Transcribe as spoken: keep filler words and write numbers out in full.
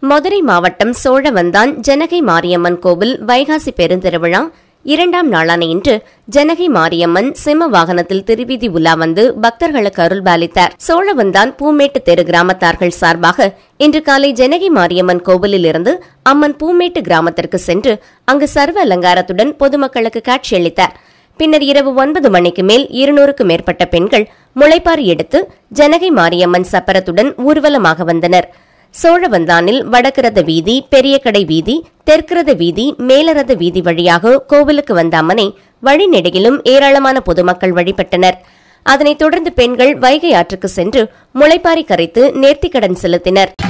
மதுரை மாவட்டம் சோழவந்தான் ஜனகை மாரியம்மன் கோவில் வைகாசி பெருந்திருவிழா இரண்டாம் நாளான இன்று ஜனகை மாரியம்மன் சிம்ம வாகனத்தில் திருவீதி உலா வந்து பக்தர்களுக்கு அருள்பாலித்தார். சோழவந்தான் பூமேட்டு தெரு கிராமத்தார்கள் சார்பாக இன்று காலை ஜனகை மாரியம்மன் கோவிலில் இருந்து அம்மன் பூமேட்டு கிராமத்திற்கு சென்று அங்கு சர்வ அலங்காரத்துடன் பொதுமக்களுக்கு காட்சியளித்தார். பின்னர் இரவு ஒன்பது மணிக்கு மேல் இருநூறுக்கும் மேற்பட்ட பெண்கள் முளைப்பாரி எடுத்து ஜனகை மாரியம்மன் சப்பரத்துடன் ஊர்வலமாக வந்தனர். சோழவந்தானில் வடக்குரத வீதி, பெரியகடை வீதி, தெற்குரத வீதி, மேலரத வீதி வழியாக கோவிலுக்கு வந்த அம்மனை வழிநெடுகிலும் ஏராளமான பொதுமக்கள் வழிபட்டனர். அதனைத் தொடர்ந்து பெண்கள் வைகை ஆற்றுக்கு சென்று முளைப்பாரி கரைத்து நேர்த்திக்கடன் செலுத்தினர்.